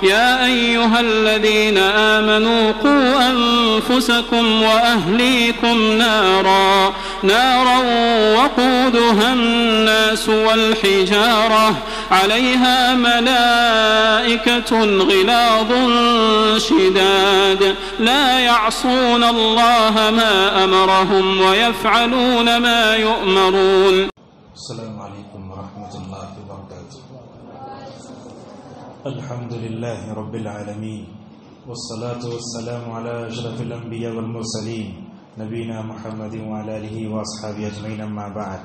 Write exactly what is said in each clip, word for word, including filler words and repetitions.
يا أيها الذين آمنوا قوا أنفسكم وأهليكم نارا نارا وقودها الناس والحجارة عليها ملائكة غلاظ شداد لا يعصون الله ما أمرهم ويفعلون ما يؤمرون. السلام عليكم ورحمة الله وبركاته. الحمد لله رب العالمين والصلاة والسلام على أشرف الأنبياء والمرسلين نبينا محمد وعلى آله وأصحابه أجمعين أما بعد.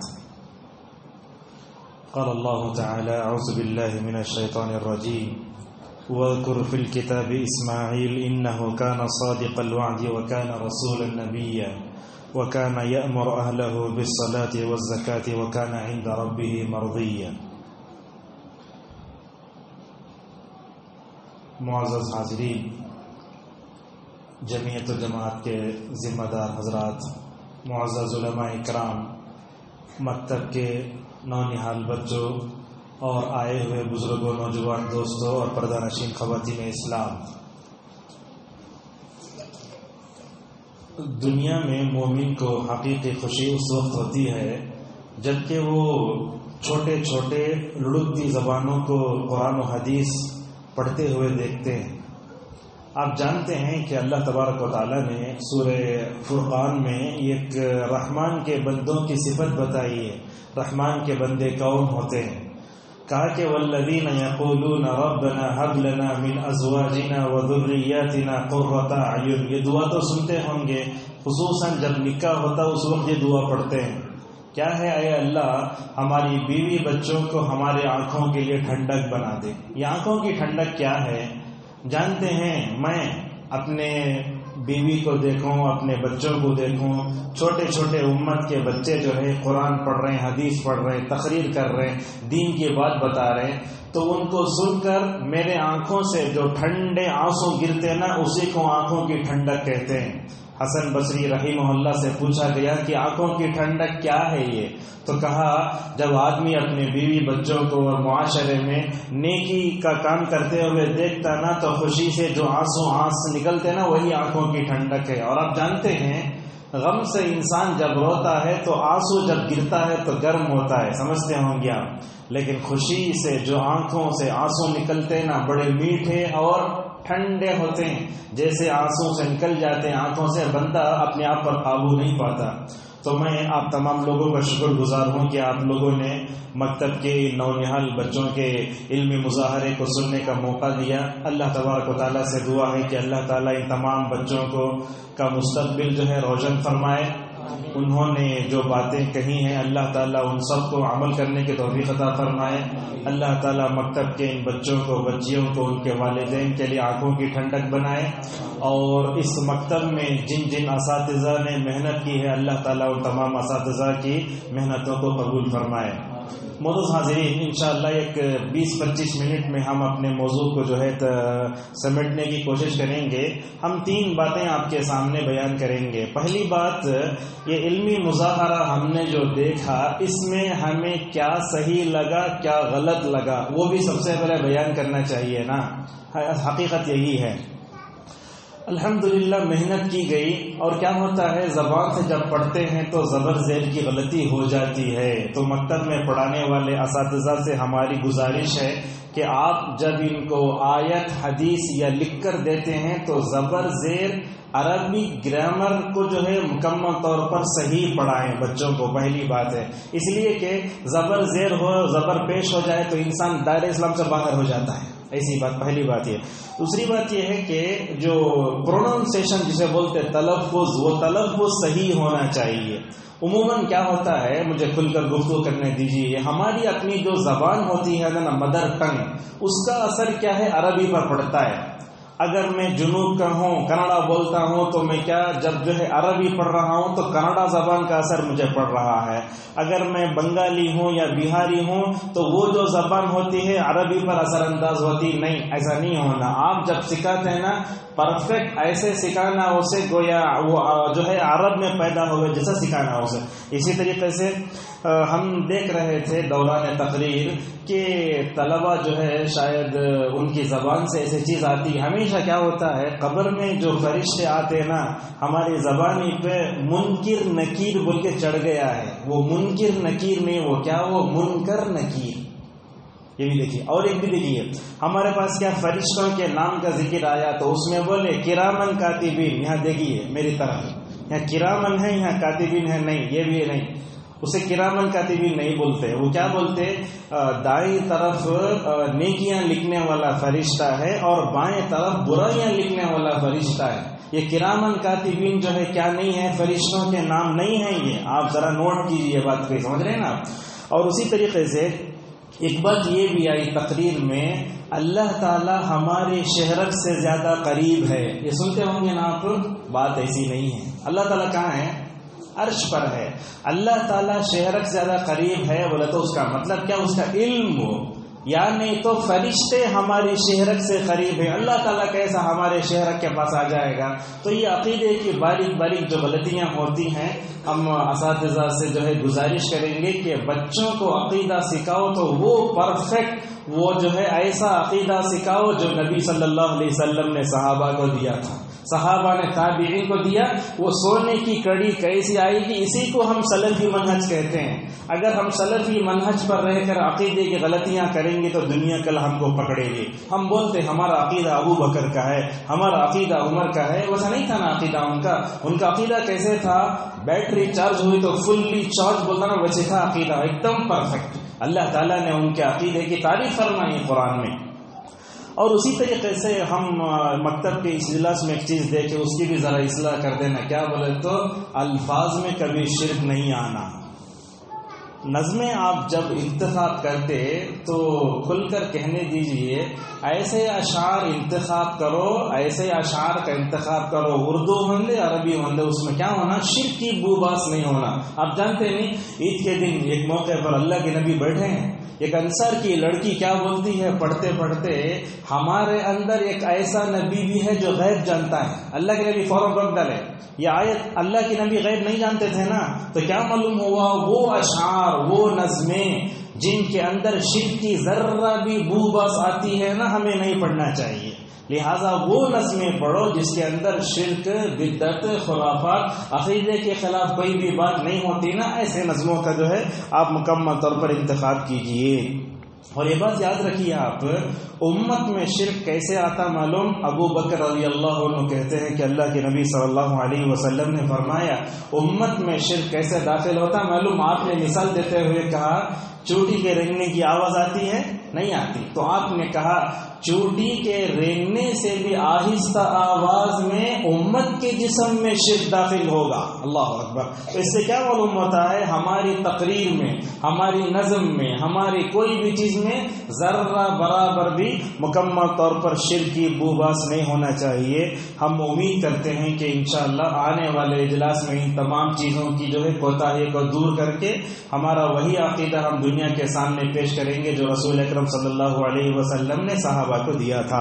قال الله تعالى أعوذ بالله من الشيطان الرجيم واذكر في الكتاب إسماعيل إنه كان صادق الوعد وكان رسولا نبيا وكان يأمر أهله بالصلاة والزكاة وكان عند ربه مرضيا. معزز حاضرین، جمعیت و جماعت کے ذمہ دار حضرات، معزز علماء اکرام، مکتب کے نونہال بچوں اور آئے ہوئے بزرگوں، نوجوان دوستوں اور پردہ نشین خواتین اسلام، دنیا میں مومن کو حقیقی خوشی اس وقت ہوتی ہے جبکہ وہ چھوٹے چھوٹے لڑکتی زبانوں کو قرآن و حدیث پڑھتے ہوئے دیکھتے ہیں. آپ جانتے ہیں کہ اللہ تبارک و تعالیٰ نے سورہ فرقان میں ایک رحمان کے بندوں کی صفت بتائی ہے. رحمان کے بندے کون ہوتے ہیں؟ کہا کہ والذین یقولون ربنا هب لنا من ازواجنا وذریاتنا قرۃ اعین. یہ دعا تو سنتے ہوں گے، خصوصاً جب نکاح ہوتا اس وقت یہ دعا پڑھتے ہیں. کیا ہے؟ اے اللہ ہماری بیوی بچوں کو ہمارے آنکھوں کے لیے ٹھنڈک بنا دے. یہ آنکھوں کی ٹھنڈک کیا ہے؟ جانتے ہیں، میں اپنے بیوی کو دیکھوں، اپنے بچوں کو دیکھوں، چھوٹے چھوٹے امت کے بچے جو ہے قرآن پڑھ رہے ہیں، حدیث پڑھ رہے ہیں، تقریر کر رہے ہیں، دین کی بات بتا رہے ہیں، تو ان کو سن کر میرے آنکھوں سے جو ٹھنڈے آنسو گرتے نا اسی کو آنکھوں کی ٹھنڈک کہتے ہیں. حسن بصری رحمہ اللہ سے پوچھا گیا کہ آنکھوں کی ٹھنڈک کیا ہے یہ؟ تو کہا جب آدمی اپنے بیوی بچوں کو اور معاشرے میں نیکی کا کام کرتے ہوئے دیکھتا نا تو خوشی سے جو آنسو آنس نکلتے نا وہی آنکھوں کی ٹھنڈک ہے. اور آپ جانتے ہیں غم سے انسان جب روتا ہے تو آنسو جب گرتا ہے تو گرم ہوتا ہے، سمجھتے ہوں گے آپ، لیکن خوشی سے جو آنکھوں سے آنسو نکلتے نا بڑے میٹھے اور ٹھنڈے ہوتے ہیں، جیسے آنسو سے نکل جاتے ہیں آنکھوں سے، بندہ اپنے آپ پر قابو نہیں پاتا. تو میں آپ تمام لوگوں کا شکر گزار ہوں کہ آپ لوگوں نے مکتب کے نونہال بچوں کے علمی مظاہرے کو سننے کا موقع دیا. اللہ تبارک و تعالیٰ سے دعا ہے کہ اللہ تعالیٰ ان تمام بچوں کو کا مستقبل جو ہے روشن فرمائے. انہوں نے جو باتیں کہی ہیں اللہ تعالیٰ ان سب کو عمل کرنے کی توفیق عطا فرمائے. اللہ تعالیٰ مکتب کے ان بچوں کو، بچیوں کو، ان کے والدین کے لیے آنکھوں کی ٹھنڈک بنائے. اور اس مکتب میں جن جن اساتذہ نے محنت کی ہے اللہ تعالیٰ ان تمام اساتذہ کی محنتوں کو قبول فرمائے. معزز حاضرین، انشاءاللہ ایک بیس پچیس منٹ میں ہم اپنے موضوع کو جو ہے سمیٹنے کی کوشش کریں گے. ہم تین باتیں آپ کے سامنے بیان کریں گے. پہلی بات، یہ علمی مظاہرہ ہم نے جو دیکھا اس میں ہمیں کیا صحیح لگا، کیا غلط لگا، وہ بھی سب سے پہلے بیان کرنا چاہیے نا. حقیقت یہی ہے. الحمدللہ محنت کی گئی، اور کیا ہوتا ہے زبان سے جب پڑھتے ہیں تو زبر زیر کی غلطی ہو جاتی ہے. تو مکتب میں پڑھانے والے اساتذہ سے ہماری گزارش ہے کہ آپ جب ان کو آیت حدیث یا لکھ کر دیتے ہیں تو زبر زیر عربی گرامر کو جو ہے مکمل طور پر صحیح پڑھائیں بچوں کو. پہلی بات ہے، اس لیے کہ زبر زیر ہو، زبر پیش ہو جائے تو انسان دائرہ اسلام سے باہر ہو جاتا ہے. ایسی بات پہلی بات یہ. دوسری بات یہ ہے کہ جو پروننسیشن جسے بولتے تلفظ، وہ تلفظ صحیح ہونا چاہیے. عموماً کیا ہوتا ہے، مجھے کھل کر گفتگو کرنے دیجیے، ہماری اپنی جو زبان ہوتی ہے نا مدر ٹنگ، اس کا اثر کیا ہے عربی پر پڑتا ہے. اگر میں جنوب کا ہوں، کنڑا بولتا ہوں، تو میں کیا جب جو ہے عربی پڑھ رہا ہوں تو کنڑا زبان کا اثر مجھے پڑ رہا ہے. اگر میں بنگالی ہوں یا بہاری ہوں تو وہ جو زبان ہوتی ہے عربی پر اثر انداز ہوتی نہیں. ایسا نہیں ہونا. آپ جب سکھاتے ہیں نا پرفیکٹ ایسے سکھانا اسے گویا وہ جو ہے عرب میں پیدا ہوئے جیسا سکھانا اسے. اسی طریقے سے ہم دیکھ رہے تھے دوران تقریر کہ طلبہ جو ہے شاید ان کی زبان سے ایسی چیز آتی. ہمیشہ کیا ہوتا ہے قبر میں جو فرشتے آتے نا ہماری زبانی پہ منکر نکیر بول کے چڑھ گیا ہے. وہ منکر نکیر نہیں, وہ کیا, وہ منکر نکیر. یہ بھی دیکھیے. اور ایک بھی دیکھیے ہمارے پاس کیا فرشتوں کے نام کا ذکر آیا تو اس میں بولے کرامن کاتبین. یہاں دیکھیے میری طرف, یہاں کرامن ہے یہاں کاتبین ہے, نہیں یہ بھی نہیں. اسے کرامن کاتبین نہیں بولتے, وہ کیا بولتے, دائیں طرف نیکیاں لکھنے والا فرشتہ ہے اور بائیں طرف برائیاں لکھنے والا فرشتہ ہے. یہ کرامن کاتبین جو ہے کیا نہیں ہے, فرشتوں کے نام نہیں ہے. یہ آپ ذرا نوٹ کیجئے بات کو, سمجھ رہے ہیں نا. اور اسی طریقے سے ایک بات یہ بھی آئی تقریر میں, اللہ تعالی ہمارے شہرت سے زیادہ قریب ہے. یہ سنتے ہوں گے نا آپ, بات ایسی نہیں ہے. اللہ تعالیٰ کہاں ہے, عرش پر ہے. اللہ تعالیٰ شہرت سے زیادہ قریب ہے بولے تو اس کا مطلب کیا, اس کا علم ہو, یا نہیں تو فرشتے ہماری شہرت سے قریب ہیں. اللہ تعالیٰ کیسا ہمارے شہرت کے پاس آ جائے گا. تو یہ عقیدے کی باریک باریک جو غلطیاں ہوتی ہیں, ہم اساتذہ سے جو ہے گزارش کریں گے کہ بچوں کو عقیدہ سکھاؤ تو وہ پرفیکٹ, وہ جو ہے ایسا عقیدہ سکھاؤ جو نبی صلی اللہ علیہ وسلم نے صحابہ کو دیا تھا, صحابہ نے تابعین کو دیا. وہ سونے کی کڑی کیسی آئے گی, اسی کو ہم سلفی منہج کہتے ہیں. اگر ہم سلفی منہج پر رہ کر عقیدے کی غلطیاں کریں گے تو دنیا کل ہم کو پکڑے گی. ہم بولتے ہمارا عقیدہ ابو بکر کا ہے, ہمارا عقیدہ عمر کا ہے. ویسا نہیں تھا نا عقیدہ ان کا. ان کا عقیدہ کیسے تھا, بیٹری چارج ہوئی تو فلی چارج بولتا نا, ویسے تھا عقیدہ ایک دم پرفیکٹ. اللہ تعالیٰ نے ان کے عقیدے کی تعریف فرمائی قرآن میں. اور اسی طریقے سے ہم مکتب کے اجلاس میں ایک چیز دیکھے, اس کی بھی ذرا اصلاح کر دینا. کیا بولے تو الفاظ میں کبھی شرک نہیں آنا. نظمیں آپ جب انتخاب کرتے تو کھل کر کہنے دیجئے ایسے اشعار انتخاب کرو, ایسے اشعار کا انتخاب کرو, اردو ہوندے عربی ہوندے, اس میں کیا ہونا, شرک کی بو باس نہیں ہونا. آپ جانتے نہیں, عید کے دن ایک موقع پر اللہ کے نبی بیٹھے ہیں, ایک انصار کی لڑکی کیا بولتی ہے پڑھتے پڑھتے, ہمارے اندر ایک ایسا نبی بھی ہے جو غیب جانتا ہے. اللہ کے نبی فوراً روک ڈالے, یہ آیت اللہ کے نبی غیب نہیں جانتے تھے نا, تو کیا معلوم ہوا, وہ اشعار وہ نظمیں جن کے اندر شرک کی ذرہ بھی بو باس آتی ہے نا, ہمیں نہیں پڑھنا چاہیے. لہذا وہ نظمیں پڑھو جس کے اندر شرک, بدعت, خرافات, عقیدے کے خلاف کوئی بھی بات نہیں ہوتی نا, ایسے نظموں کا جو ہے آپ مکمل طور پر انتخاب کیجئے. اور یہ بات یاد رکھیے آپ, امت میں شرک کیسے آتا معلوم, ابو بکر رضی اللہ عنہ کہتے ہیں کہ اللہ کے نبی صلی اللہ علیہ وسلم نے فرمایا امت میں شرک کیسے داخل ہوتا معلوم. آپ نے مثال دیتے ہوئے کہا چوٹی کے رینگنے کی آواز آتی ہے, نہیں آتی, تو آپ نے کہا چوٹی کے رینگنے سے بھی آہستہ آواز میں امت کے جسم میں شرک داخل ہوگا. اللہ اکبر. تو اس سے کیا معلوم ہوتا ہے, ہماری تقریر میں, ہماری نظم میں, ہماری کوئی بھی چیز میں ذرہ برابر بھی مکمل طور پر شرک کی بو باس نہیں ہونا چاہیے. ہم امید کرتے ہیں کہ انشاءاللہ آنے والے اجلاس میں ان تمام چیزوں کی جو ہے کوتاہی کو دور کر کے ہمارا وہی عقیدہ ہم دنیا کے سامنے پیش کریں گے جو رسول اکرم صلی اللہ علیہ وسلم نے صحابہ کو دیا تھا.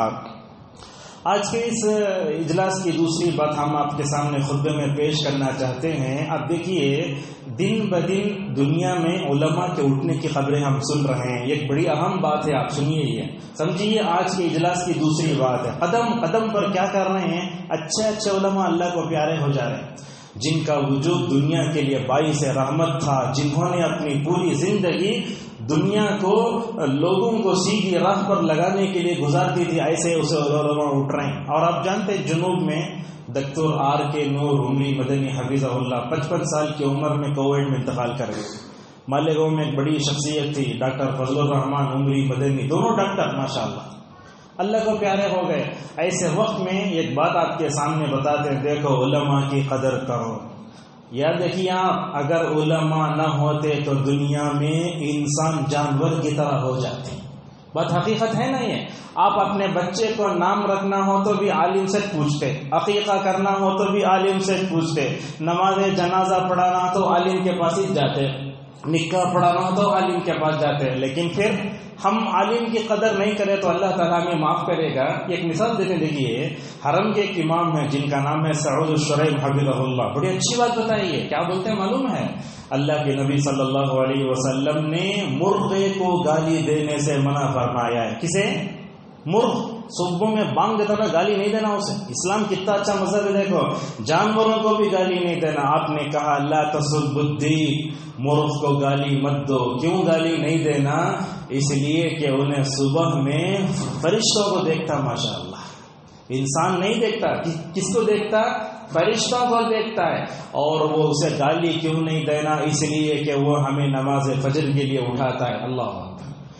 آج کے اس اجلاس کی دوسری بات ہم آپ کے سامنے خطبے میں پیش کرنا چاہتے ہیں. اب دیکھیے دن بدن دنیا میں علماء کے اٹھنے کی خبریں ہم سن رہے ہیں. ایک بڑی اہم بات ہے, آپ سنیے, یہ سمجھیے آج کے اجلاس کی دوسری بات ہے. قدم قدم پر کیا کر رہے ہیں, اچھے اچھے علماء اللہ کو پیارے ہو جا رہے ہیں, جن کا وجود دنیا کے لیے باعث رحمت تھا, جنہوں نے اپنی پوری زندگی دنیا کو لوگوں کو سیدھی راہ پر لگانے کے لیے گزار دی تھی, ایسے اسے علماء اٹھ رہے ہیں. اور آپ جانتے ہیں جنوب میں ڈاکٹر آر کے نور عمری مدنی حفظہ اللہ پچپن سال کی عمر میں کووڈ میں انتقال کر گئے. مالیگاؤں میں ایک بڑی شخصیت تھی ڈاکٹر فضل الرحمان عمری مدنی, دونوں ڈاکٹر ماشاءاللہ اللہ کو پیارے ہو گئے. ایسے وقت میں ایک بات آپ کے سامنے بتاتے ہیں, دیکھو علماء کی قدر کرو. یا دیکھیے آپ, اگر علماء نہ ہوتے تو دنیا میں انسان جانور کی طرح ہو جاتے. بات حقیقت ہے نا یہ. آپ اپنے بچے کو نام رکھنا ہو تو بھی عالم سے پوچھتے, عقیقہ کرنا ہو تو بھی عالم سے پوچھتے, نماز جنازہ پڑھانا تو عالم کے پاس ہی جاتے, نکاح پڑھانا ہو تو عالم کے پاس جاتے. لیکن پھر ہم عالم کی قدر نہیں کرے تو اللہ تعالیٰ ہمیں معاف کرے گا. ایک مثال دیتے دیکھیے, حرم کے ایک امام ہیں جن کا نام ہے سعود الشریف حفظہ اللہ, بڑی اچھی بات بتائیے. کیا بولتے ہیں معلوم ہے؟ اللہ کے نبی صلی اللہ علیہ وسلم نے مرغے کو گالی دینے سے منع فرمایا ہے. کسے؟ مرغ. صبح میں بانگ دیتا نا, گالی نہیں دینا اسے. اسلام کتنا اچھا مذہب ہے, دیکھو جانوروں کو بھی گالی نہیں دینا. آپ نے کہا لا تسب الدیک, مرغ کو گالی مت دو. کیوں گالی نہیں دینا؟ اس لیے کہ انہیں صبح میں فرشتوں کو دیکھتا. ماشاء اللہ, انسان نہیں دیکھتا, کس کو دیکھتا؟ فرشتوں کو دیکھتا ہے. اور وہ اسے گالی کیوں نہیں دینا؟ اس لیے کہ وہ ہمیں نماز فجر کے لیے اٹھاتا ہے. اللہ اکبر.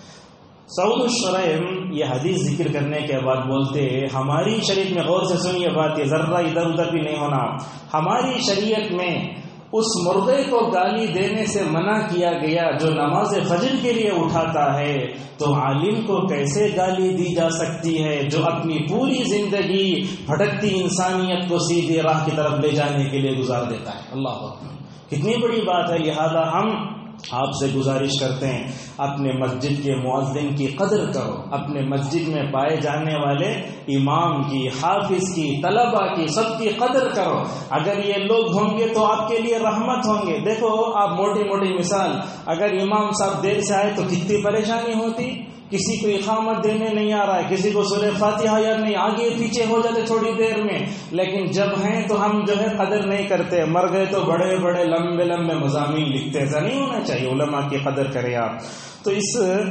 سعود الشریف یہ حدیث ذکر کرنے کے بعد بولتے ہیں, ہماری شریعت میں, غور سے سنیے بات, یہ ذرہ ادھر ادھر بھی نہیں ہونا, ہماری شریعت میں اس مرغے کو گالی دینے سے منع کیا گیا جو نماز فجر کے لیے اٹھاتا ہے. تو عالم کو کیسے گالی دی جا سکتی ہے جو اپنی پوری زندگی بھٹکتی انسانیت کو سیدھی راہ کی طرف لے جانے کے لیے گزار دیتا ہے. اللہ اکبر, کتنی بڑی بات ہے. لہذا ہم آپ سے گزارش کرتے ہیں, اپنے مسجد کے مؤذن کی قدر کرو, اپنے مسجد میں پائے جانے والے امام کی, حافظ کی, طلباء کی, سب کی قدر کرو. اگر یہ لوگ ہوں گے تو آپ کے لیے رحمت ہوں گے. دیکھو آپ موٹی موٹی مثال, اگر امام صاحب دیر سے آئے تو کتنی پریشانی ہوتی. کسی کو اقامت دینے نہیں آ رہا ہے, کسی کو سورہ فاتحہ یاد نہیں, آگے پیچھے ہو جاتے تھوڑی دیر میں. لیکن جب ہیں تو ہم جو ہے قدر نہیں کرتے, مر گئے تو بڑے بڑے لمبے لمبے مضامین لکھتے. ایسا نہیں ہونا چاہیے, علماء کی قدر کریں آپ. تو اس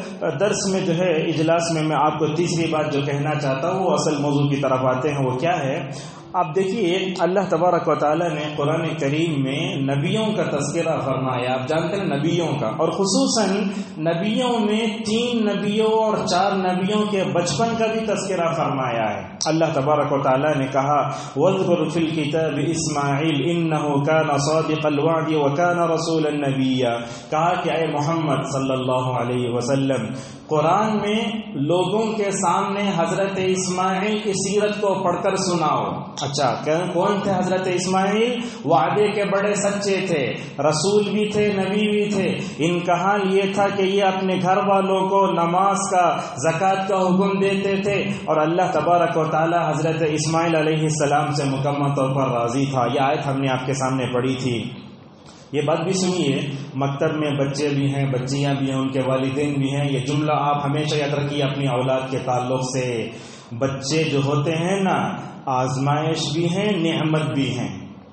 درس میں جو ہے اجلاس میں میں آپ کو تیسری بات جو کہنا چاہتا ہوں وہ اصل موضوع کی طرف آتے ہیں. وہ کیا ہے؟ آپ دیکھیے اللہ تبارک و تعالیٰ نے قرآن کریم میں نبیوں کا تذکرہ فرمایا. آپ جانتے ہیں نبیوں کا, اور خصوصاً نبیوں میں تین نبیوں اور چار نبیوں کے بچپن کا بھی تذکرہ فرمایا ہے. اللہ تبارک و تعالیٰ نے کہا وَاذْكُرْ فِي الْكِتَابِ إِسْمَاعِيلَ إِنَّهُ كَانَ صَادِقَ الْوَعْدِ وَكَانَ رَسُولًا نَبِيًّا. کہا کہ اے محمد صلی اللہ علیہ وسلم, قرآن میں لوگوں کے سامنے حضرت اسماعیل کی سیرت کو پڑھ کر سناؤ. اچھا, کون تھے حضرت اسماعیل؟ وعدے کے بڑے سچے تھے, رسول بھی تھے, نبی بھی تھے. ان کا حال یہ تھا کہ یہ اپنے گھر والوں کو نماز کا, زکوٰۃ کا حکم دیتے تھے, اور اللہ تبارک و تعالی حضرت اسماعیل علیہ السلام سے مکمل طور پر راضی تھا. یہ آیت ہم نے آپ کے سامنے پڑھی تھی. یہ بات بھی سنیے, مکتب میں بچے بھی ہیں, بچیاں بھی ہیں, ان کے والدین بھی ہیں. یہ جملہ آپ ہمیشہ یاد رکھیے اپنی اولاد کے تعلق سے. بچے جو ہوتے ہیں نا, آزمائش بھی ہیں, نعمت بھی ہیں.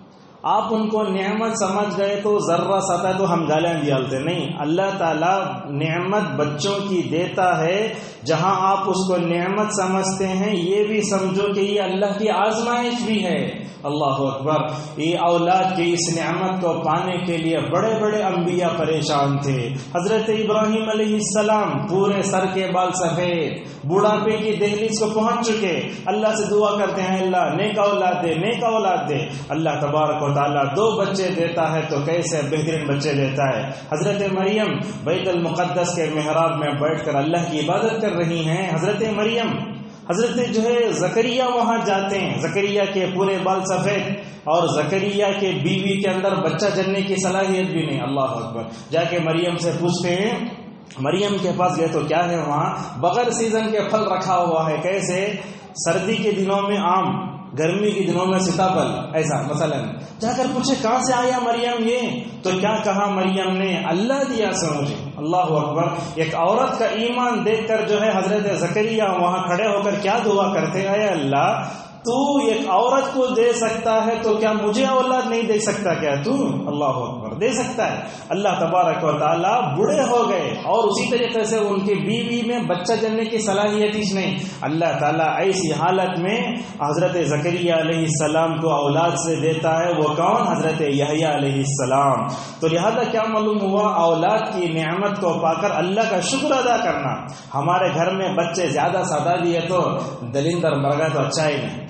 آپ ان کو نعمت سمجھ گئے تو ذرہ ستا تو ہم گالیاں ڈالتے نہیں. اللہ تعالیٰ نعمت بچوں کی دیتا ہے, جہاں آپ اس کو نعمت سمجھتے ہیں یہ بھی سمجھو کہ یہ اللہ کی آزمائش بھی ہے. اللہ اکبر. یہ اولاد کی اس نعمت کو پانے کے لیے بڑے بڑے انبیاء پریشان تھے. حضرت ابراہیم علیہ السلام پورے سر کے بال سفید, بڑھاپے کی دہلیز کو پہنچ چکے, اللہ سے دعا کرتے ہیں اللہ نیک اولاد دے, نیک اولاد دے. اللہ تبارک و تعالیٰ دو بچے دیتا ہے تو کیسے بہترین بچے دیتا ہے. حضرت مریم بیت المقدس کے محراب میں بیٹھ کر اللہ کی عبادت کر رہی ہیں. حضرت مریم حضرت جو ہے زکریا وہاں جاتے ہیں, زکریا کے پورے بال سفید, اور زکریا کے بیوی کے اندر بچہ جننے کی صلاحیت بھی نہیں. اللہ اکبر. جا کے مریم سے پوچھتے ہیں, مریم کے پاس گئے تو کیا ہے وہاں؟ بغیر سیزن کے پھل رکھا ہوا ہے. کیسے؟ سردی کے دنوں میں آم, گرمی کے دنوں میں سیتاپھل, ایسا مثلا. جا کر پوچھے کہاں سے آیا مریم یہ؟ تو کیا کہا مریم نے؟ اللہ دیا سے مجھے. اللہ اکبر. ایک عورت کا ایمان دیکھ کر جو ہے حضرت زکریا وہاں کھڑے ہو کر کیا دعا کرتے ہیں, اے اللہ تو ایک عورت کو دے سکتا ہے تو کیا مجھے اولاد نہیں دے سکتا کیا تو؟ اللہ اکبر. دے سکتا ہے. اللہ تبارک و تعالیٰ بوڑھے ہو گئے اور اسی طریقے سے ان کی بیوی میں بچہ جننے کی صلاحیت ہی نہیں. اللہ تعالیٰ ایسی حالت میں حضرت زکریا علیہ السلام کو اولاد سے دیتا ہے. وہ کون؟ حضرت یحییٰ علیہ السلام. تو لہذا کیا معلوم ہوا؟ اولاد کی نعمت کو پا کر اللہ کا شکر ادا کرنا. ہمارے گھر میں بچے زیادہ سادہ بھی ہے تو دلندر مرغا تو اچھا ہی نہیں.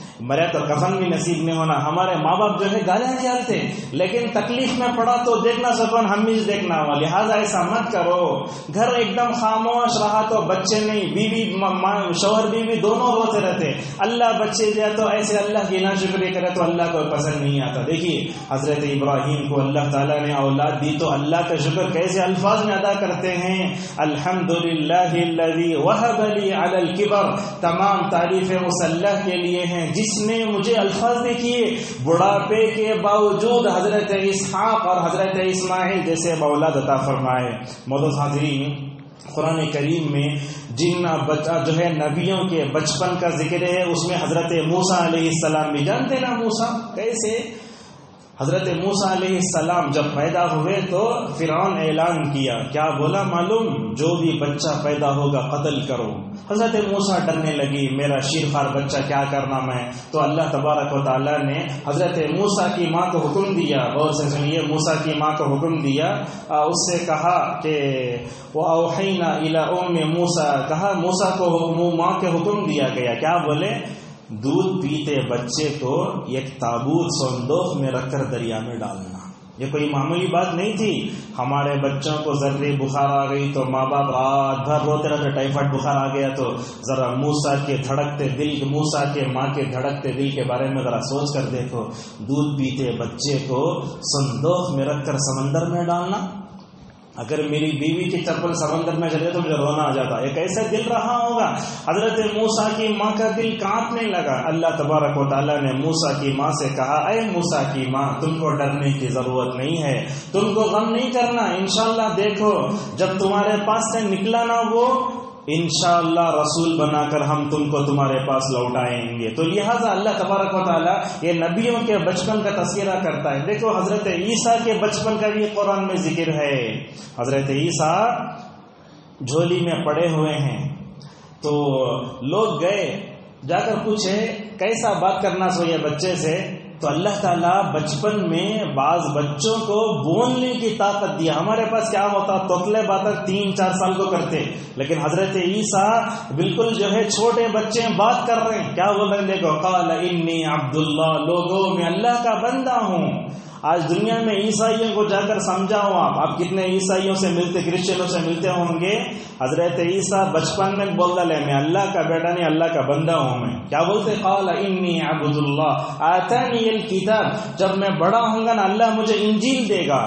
مرے تو کفن بھی نصیب نہیں ہونا. ہمارے ماں باپ جو ہے گالیاں نکالتے, لیکن تکلیف میں پڑا تو دیکھنا سکون ہم ہی دیکھنا ہوا. لہٰذا ایسا مت کرو. گھر ایک دم خاموش رہا تو بچے نہیں, بیوی شوہر بیوی دونوں روتے رہتے. اللہ بچے دیا تو ایسے اللہ کی ناشکری کرے تو اللہ کو پسند نہیں آتا. دیکھیے حضرت ابراہیم کو اللہ تعالیٰ نے اولاد دی تو اللہ کا شکر کیسے الفاظ میں ادا کرتے ہیں, الحمدللہ الذی وہب لی علی الکبر. تمام تعریفیں اس اللہ کے لیے ہیں جس نے مجھے الفاظ دیکھیے بڑھاپے کے باوجود حضرت اسحاق اور حضرت اسماعیل جیسے اولاد عطا فرمائے. معزز حاضرین, قرآن کریم میں جن بچہ جو ہے نبیوں کے بچپن کا ذکر ہے اس میں حضرت موسیٰ علیہ السلام بھی جانتے نا. موسیٰ کیسے, حضرت موسیٰ علیہ السلام جب پیدا ہوئے تو فرعون اعلان کیا, کیا بولا معلوم, جو بھی بچہ پیدا ہوگا قتل کرو. حضرت موسیٰ ڈرنے لگی, میرا شیرخوار بچہ کیا کرنا میں. تو اللہ تبارک و تعالیٰ نے حضرت موسیٰ کی ماں کو حکم دیا, غور سے سنیے, موسیٰ کی ماں کو حکم دیا, اس سے کہا کہ وَأَوْحَيْنَا إِلَىٰ أُمِّ مُوسَىٰ, کہا موسیٰ کو ماں کے حکم دیا گیا, کیا بولے, دودھ پیتے بچے کو ایک تابوت صندوق میں رکھ کر دریا میں ڈالنا. یہ کوئی معمولی بات نہیں تھی. ہمارے بچوں کو ذرے بخار آ گئی تو ماں باپ رات بھر روتے رہتے, ٹائیفائڈ بخار آ گیا تو ذرا موسیٰ کے دھڑکتے دل, موسیٰ کے ماں کے دھڑکتے دل کے بارے میں ذرا سوچ کر دیکھو. دودھ پیتے بچے کو صندوق میں رکھ کر سمندر میں ڈالنا. اگر میری بیوی کی چپل سمندر میں چلے تو مجھے رونا آ جاتا. ایک ایسا دل رہا ہوگا. حضرت موسیٰ کی ماں کا دل کانپنے لگا. اللہ تبارک و تعالیٰ نے موسیٰ کی ماں سے کہا, اے موسیٰ کی ماں, تم کو ڈرنے کی ضرورت نہیں ہے, تم کو غم نہیں کرنا. انشاءاللہ دیکھو جب تمہارے پاس سے نکلا نا وہ, انشاءاللہ رسول بنا کر ہم تم کو تمہارے پاس لوٹائیں گے. تو لہٰذا اللہ تبارک و تعالیٰ یہ نبیوں کے بچپن کا تذکرہ کرتا ہے. دیکھو حضرت عیسیٰ کے بچپن کا بھی قرآن میں ذکر ہے. حضرت عیسیٰ جھولی میں پڑے ہوئے ہیں تو لوگ گئے جا کر پوچھے کیسا بات کرنا چاہیے بچے سے. تو اللہ تعالیٰ بچپن میں بعض بچوں کو بولنے کی طاقت دیا. ہمارے پاس کیا ہوتا, توتلے باتیں تین چار سال کو کرتے, لیکن حضرت عیسیٰ بالکل جو ہے چھوٹے بچے بات کر رہے ہیں. کیا بول رہے ہیں دیکھو, قال انی عبداللہ, لوگوں میں اللہ کا بندہ ہوں. آج دنیا میں عیسائیوں کو جا کر سمجھاؤ, آپ آپ کتنے عیسائیوں سے ملتے, کرسچنوں سے ملتے ہوں گے. حضرت عیسیٰ بچپن میں بول رہے میں اللہ کا بیٹا نہیں, اللہ کا بندہ ہوں میں. کیا بولتے, قال انی عبد اللہ آتانی الکتاب, جب میں بڑا ہوں گا نا اللہ مجھے انجیل دے گا.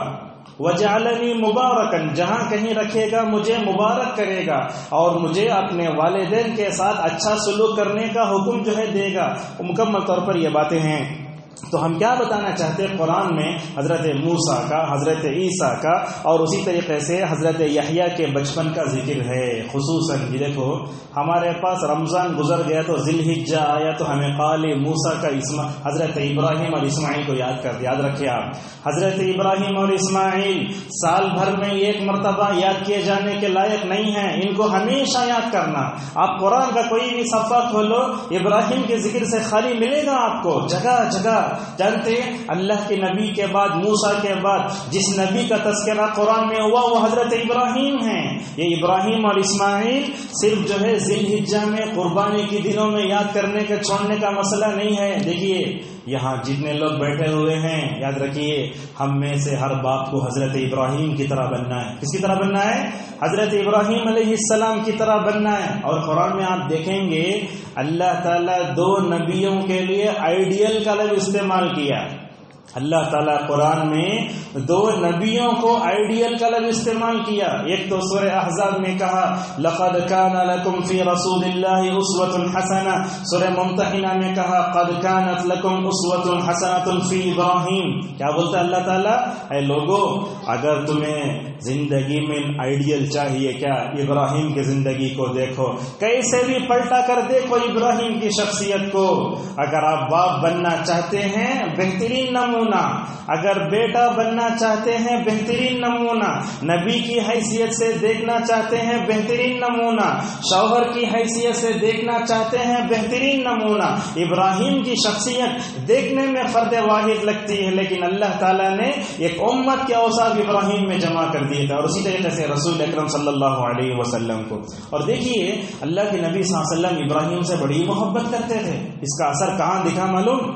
وجعلنی مبارکن, جہاں کہیں رکھے گا مجھے مبارک کرے گا, اور مجھے اپنے والدین کے ساتھ اچھا سلوک کرنے کا حکم جو ہے دے گا. مکمل طور پر یہ باتیں ہیں. تو ہم کیا بتانا چاہتے ہیں, قرآن میں حضرت موسیٰ کا, حضرت عیسیٰ کا, اور اسی طریقے سے حضرت یحییٰ کے بچپن کا ذکر ہے. خصوصاً دیکھو ہمارے پاس رمضان گزر گیا تو ذی الحجہ آیا تو ہمیں قال موسیٰ کا اسم حضرت ابراہیم اور اسماعیل کو یاد کر یاد رکھے آپ. حضرت ابراہیم اور اسماعیل سال بھر میں ایک مرتبہ یاد کیے جانے کے لائق نہیں ہیں, ان کو ہمیشہ یاد کرنا. آپ قرآن کا کوئی بھی صفحہ کھولو, ابراہیم کے ذکر سے خالی ملے گا آپ کو جگہ جگہ. جانتے ہیں اللہ کے نبی کے بعد, موسیٰ کے بعد جس نبی کا تذکرہ قرآن میں ہوا وہ حضرت ابراہیم ہیں. یہ ابراہیم اور اسماعیل صرف جو ہے ذی الحجہ میں قربانی کے دنوں میں یاد کرنے کا چھوڑنے کا مسئلہ نہیں ہے. دیکھیے یہاں جتنے لوگ بیٹھے ہوئے ہیں, یاد رکھیے ہم میں سے ہر باپ کو حضرت ابراہیم کی طرح بننا ہے. کس کی طرح بننا ہے, حضرت ابراہیم علیہ السلام کی طرح بننا ہے. اور قرآن میں آپ دیکھیں گے اللہ تعالیٰ دو نبیوں کے لیے آئیڈیل کا لفظ استعمال کیا. اللہ تعالیٰ قرآن میں دو نبیوں کو آئیڈیل کا لفظ استعمال کیا. ایک تو سورہ احزاب میں کہا لقد كان لكم في رسول الله اسوة حسنة, سورہ ممتحنہ میں کہا قد كانت لكم اسوة حسنة في ابراہیم. کیا بولتا اللہ تعالیٰ, اے لوگوں اگر تمہیں زندگی میں آئیڈیل چاہیے کیا, ابراہیم کی زندگی کو دیکھو, کیسے بھی پلٹا کر دیکھو ابراہیم کی شخصیت کو. اگر آپ باپ بننا چاہتے ہیں بہترین نمونہ نمونہ، اگر بیٹا بننا چاہتے ہیں بہترین نمونہ، نبی کی حیثیت سے دیکھنا چاہتے ہیں بہترین نمونہ، شوہر کی حیثیت سے دیکھنا چاہتے ہیں بہترین نمونہ۔ ابراہیم کی شخصیت دیکھنے میں فرد واحد لگتی ہے، لیکن اللہ تعالیٰ نے ایک امت کے اوصاف ابراہیم میں جمع کر دیے تھے، اور اسی طریقے سے رسول اکرم صلی اللہ علیہ وسلم کو۔ اور دیکھیے اللہ کے نبی صلی اللہ علیہ وسلم ابراہیم سے بڑی محبت کرتے تھے، اس کا اثر کہاں دکھا معلوم؟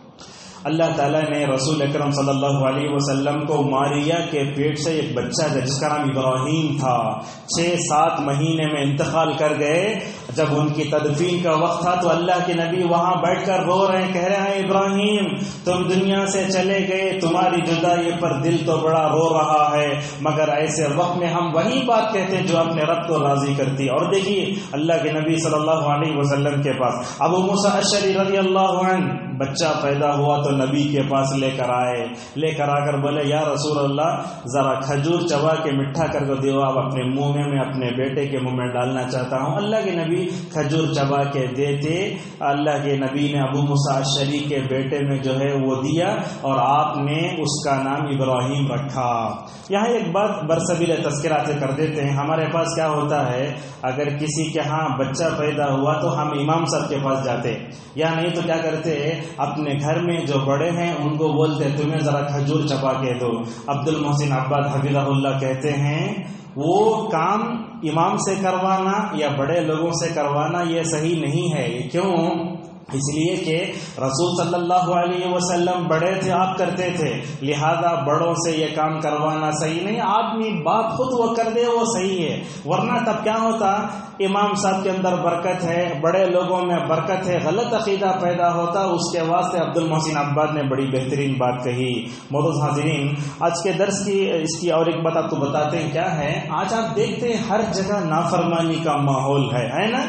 اللہ تعالیٰ نے رسول اکرم صلی اللہ علیہ وسلم کو ماریا کے پیٹ سے ایک بچہ تھا جس کا نام ابراہیم تھا، چھ سات مہینے میں انتقال کر گئے۔ جب ان کی تدفین کا وقت تھا تو اللہ کے نبی وہاں بیٹھ کر رو رہے ہیں، کہہ رہے ہیں ابراہیم تم دنیا سے چلے گئے، تمہاری جدائی پر دل تو بڑا رو رہا ہے، مگر ایسے وقت میں ہم وہی بات کہتے جو اپنے رب کو راضی کرتی۔ اور دیکھیے اللہ کے نبی صلی اللہ علیہ وسلم کے پاس ابو موسیٰ اشعری رضی اللہ عنہ بچہ پیدا ہوا تو نبی کے پاس لے کر آئے، لے کر آ کر بولے یا رسول اللہ ذرا کھجور چبا کے میٹھا کر کے دیو، آپ اپنے منہ میں میں اپنے بیٹے کے منہ میں ڈالنا چاہتا ہوں۔ اللہ کے نبی کھجور چبا کے دیتے، اللہ کے نبی نے ابو موسیٰ اشعری کے بیٹے میں جو ہے وہ دیا، اور آپ نے اس کا نام ابراہیم رکھا۔ یہاں ایک بات برسبیل تذکرہ سے کر دیتے ہیں، ہمارے پاس کیا ہوتا ہے اگر کسی کے ہاں بچہ پیدا ہوا تو ہم امام صاحب کے پاس جاتے، یا نہیں تو کیا کرتے اپنے گھر میں جو بڑے ہیں ان کو بولتے تمہیں ذرا کھجور چبا کے دو۔ عبد المحسن عباد حفظہ اللہ کہتے ہیں وہ کام امام سے کروانا یا بڑے لوگوں سے کروانا یہ صحیح نہیں ہے۔ کیوں؟ اس لیے کہ رسول صلی اللہ علیہ وسلم بڑے تھے، آپ کرتے تھے، لہذا بڑوں سے یہ کام کروانا صحیح نہیں۔ آدمی بات خود وہ کر دے وہ صحیح ہے، ورنہ تب کیا ہوتا امام صاحب کے اندر برکت ہے، بڑے لوگوں میں برکت ہے، غلط عقیدہ پیدا ہوتا۔ اس کے واسطے عبد المحسن عباد نے بڑی بہترین بات کہی۔ معزز حاضرین، آج کے درس کی اس کی اور ایک بات آپ کو بتاتے ہیں کیا ہے۔ آج آپ دیکھتے ہیں ہر جگہ نافرمانی کا ماحول ہے، ہے نا؟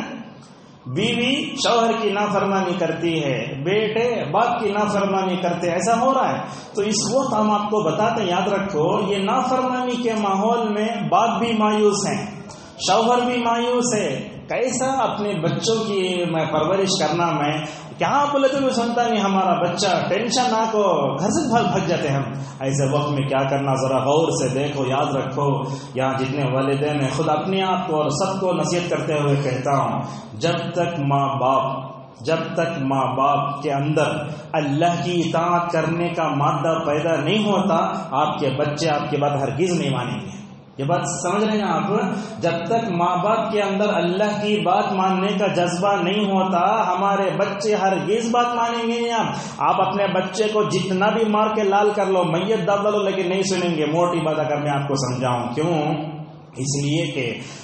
بیوی شوہر کی نافرمانی کرتی ہے، بیٹے باپ کی نافرمانی کرتے، ایسا ہو رہا ہے۔ تو اس وقت ہم آپ کو بتاتے ہیں، یاد رکھو یہ نافرمانی کے ماحول میں باپ بھی مایوس ہیں، شوہر بھی مایوس ہے۔ کیسا اپنے بچوں کی میں پرورش کرنا، میں کیا بولے تو سنتا نہیں ہمارا بچہ، ٹینشن نہ کو گھر سے بھاگ بھگ جاتے ہم۔ ایسے وقت میں کیا کرنا ذرا غور سے دیکھو، یاد رکھو یہاں جتنے والدین ہیں خود اپنے آپ کو اور سب کو نصیحت کرتے ہوئے کہتا ہوں، جب تک ماں باپ جب تک ماں باپ کے اندر اللہ کی اطاعت کرنے کا مادہ پیدا نہیں ہوتا، آپ کے بچے آپ کی بات ہرگز نہیں مانیں گے۔ یہ بات سمجھ رہے ہیں آپ؟ جب تک ماں باپ کے اندر اللہ کی بات ماننے کا جذبہ نہیں ہوتا، ہمارے بچے ہرگز بات مانیں گے نہیں۔ آپ اپنے بچے کو جتنا بھی مار کے لال کر لو، میت دبا لو، لیکن نہیں سنیں گے۔ موٹی بات اگر میں آپ کو سمجھاؤں، کیوں؟ اس لیے کہ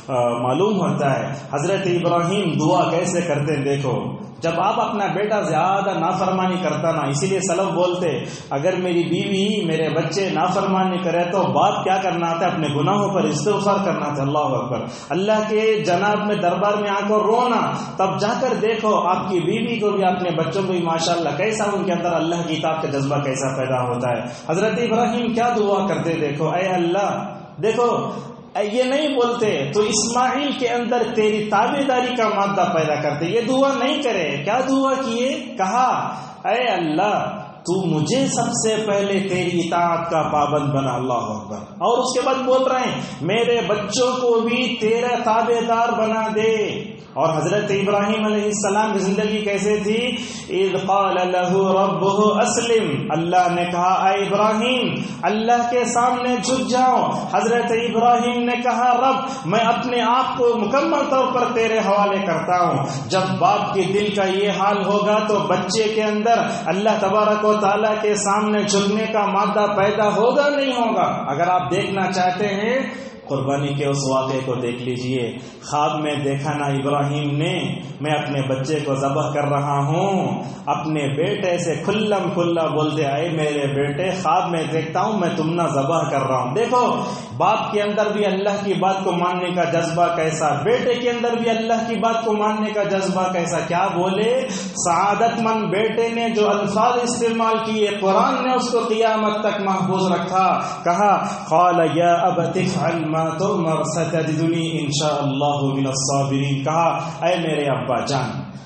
معلوم ہوتا ہے حضرت ابراہیم دعا کیسے کرتے دیکھو۔ جب آپ اپنا بیٹا زیادہ نافرمانی کرتا نا، اسی لیے سلف بولتے اگر میری بیوی میرے بچے نافرمانی کرے تو باپ کیا کرنا تھا؟ اپنے گناہوں پر استغفار کرنا تھا۔ اللہ اکبر، اللہ کے جناب میں دربار میں آ کر رونا، تب جا کر دیکھو آپ کی بیوی کو بھی اپنے بچوں کو بھی ماشاءاللہ کیسا ان کے اندر اللہ کی اطاعت کا جذبہ کیسا پیدا ہوتا ہے۔ حضرت ابراہیم کیا دعا کرتے دیکھو، اے اللہ، دیکھو یہ نہیں بولتے تو اسماعیل کے اندر تیری تابعداری کا مادہ پیدا کرتے، یہ دعا نہیں کرے۔ کیا دعا کیے؟ کہا اے اللہ تو مجھے سب سے پہلے تیری اطاعت کا پابند بنا۔ اللہ اکبر۔ اور اس کے بعد بول رہے ہیں میرے بچوں کو بھی تیرا تابعدار بنا دے۔ اور حضرت ابراہیم علیہ السلام کی زندگی کیسے تھی؟ اذ قال له ربه اسلم، اللہ نے کہا اے ابراہیم اللہ کے سامنے جھک جاؤ۔ حضرت ابراہیم نے کہا رب میں اپنے آپ کو مکمل طور پر تیرے حوالے کرتا ہوں۔ جب باپ کے دل کا یہ حال ہوگا تو بچے کے اندر اللہ تبارک و تعالیٰ کے سامنے جھکنے کا مادہ پیدا ہوگا نہیں ہوگا؟ اگر آپ دیکھنا چاہتے ہیں قربانی کے اس واقعے کو دیکھ لیجئے۔ خواب میں دیکھا نا ابراہیم نے، میں اپنے بچے کو ذبح کر رہا ہوں، اپنے بیٹے سے کھلم کھلا بولتے آئے میرے بیٹے خواب میں دیکھتا ہوں میں تم نہ ذبح کر رہا ہوں۔ دیکھو باپ کے اندر بھی اللہ کی بات کو ماننے کا جذبہ کیسا، بیٹے کے اندر بھی اللہ کی بات کو ماننے کا جذبہ کیسا۔ کیا بولے؟ سعادت مند بیٹے نے جو الفاظ استعمال کیے قرآن نے اس کو قیامت تک محفوظ رکھا۔ کہا قال یا ابت افعل ما تؤمر ستجدنی ان شاء اللہ من الصابرین۔ کہا اے میرے ابا جان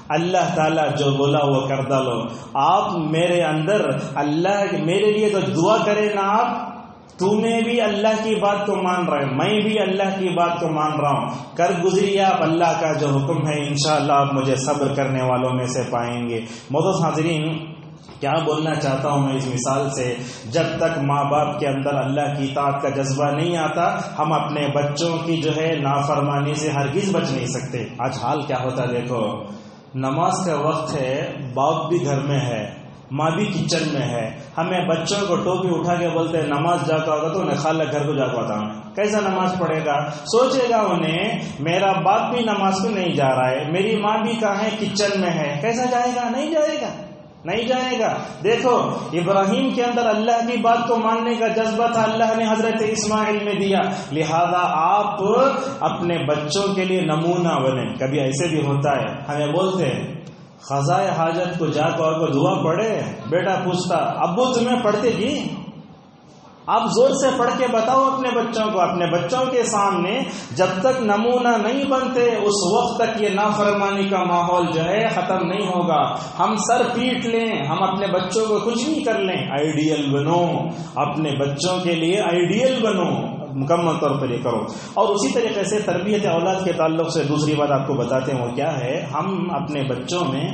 اللہ تعالیٰ جو بولا وہ کر ڈالو. آپ میرے اندر اللہ میرے لیے تو دعا کرے نا آپ. تمہیں بھی اللہ کی بات کو مان رہے, میں بھی اللہ کی بات کو مان رہا ہوں. کر گزریے آپ اللہ کا جو حکم ہے, انشاءاللہ آپ مجھے صبر کرنے والوں میں سے پائیں گے. معزز حاضرین, کیا بولنا چاہتا ہوں میں اس مثال سے, جب تک ماں باپ کے اندر اللہ کی اطاعت کا جذبہ نہیں آتا, ہم اپنے بچوں کی جو ہے نافرمانی سے ہرگز بچ نہیں سکتے. آج حال کیا ہوتا ہے دیکھو, نماز کا وقت ہے, باپ بھی گھر میں ہے, ماں بھی کچن میں ہے, ہمیں بچوں کو ٹوپی اٹھا کے بولتے ہیں نماز جاتا ہوگا تو انہیں خالہ گھر کو جاتا ہوتا ہوں. کیسا نماز پڑھے گا؟ سوچے گا انہیں میرا باپ بھی نماز کو نہیں جا رہا ہے, میری ماں بھی کہاں ہے, کچن میں ہے. کیسا جائے گا؟ نہیں جائے گا, نہیں جائے گا. دیکھو ابراہیم کے اندر اللہ کی بات کو ماننے کا جذبہ تھا, اللہ نے حضرت اسماعیل میں دیا. لہذا آپ اپنے بچوں کے لیے نمونہ بنے. کبھی ایسے بھی ہوتا ہے, ہمیں بولتے ہیں خزائے حاجت کو جا کر کو دعا پڑھے, بیٹا پوچھتا ابو تمہیں پڑھتے جی؟ آپ زور سے پڑھ کے بتاؤ اپنے بچوں کو. اپنے بچوں کے سامنے جب تک نمونہ نہیں بنتے اس وقت تک یہ نافرمانی کا ماحول جو ہے ختم نہیں ہوگا. ہم سر پیٹ لیں, ہم اپنے بچوں کو کچھ بھی کر لیں, آئیڈیل بنو, اپنے بچوں کے لیے آئیڈیل بنو, مکمل طور پر یہ کرو. اور اسی طریقے سے تربیت اولاد کے تعلق سے دوسری بات آپ کو بتاتے ہیں وہ کیا ہے, ہم اپنے بچوں میں